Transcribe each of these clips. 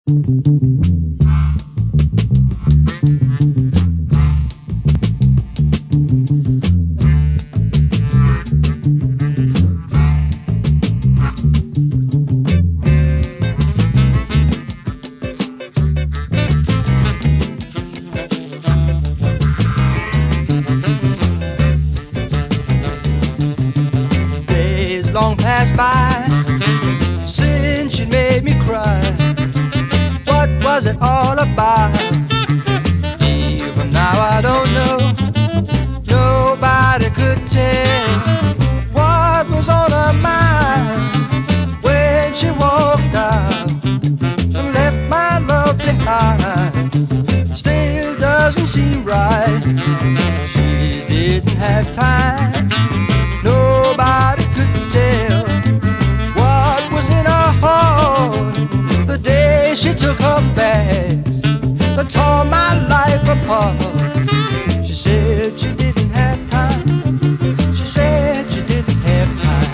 Days long passed by since you made me cry. What was it all about? Even now I don't know. Nobody could tell what was on her mind when she walked out and left my love behind. Still doesn't seem right. She didn't have time. Nobody could tell what was in her heart the day she took her bags that tore my life apart. She said she didn't have time. She said she didn't have time.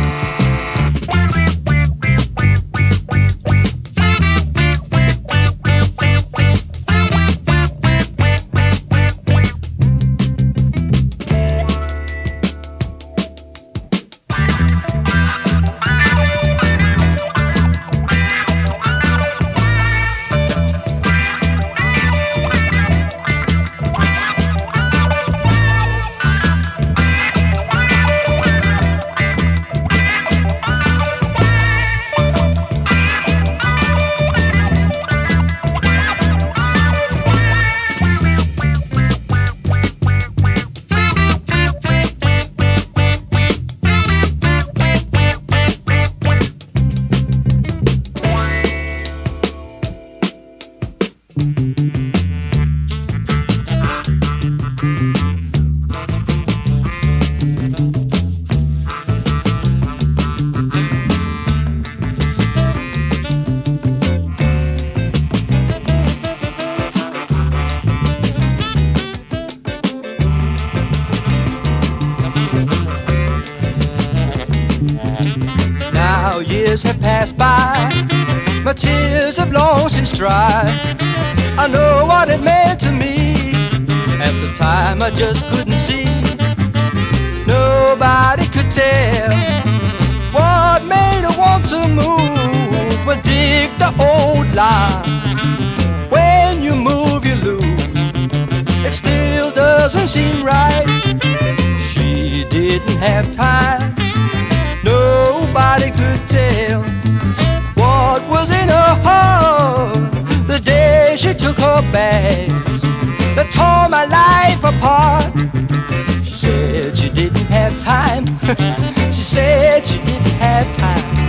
Now years have passed by, my tears have long since dried. I know what it meant to me. At the time I just couldn't see. Nobody could tell what made her want to move or dig the old line. When you move you lose. It still doesn't seem right. She didn't have time. Nobody could tell what was in her heart the day she took her bags that tore my life apart. She said she didn't have time. She said she didn't have time.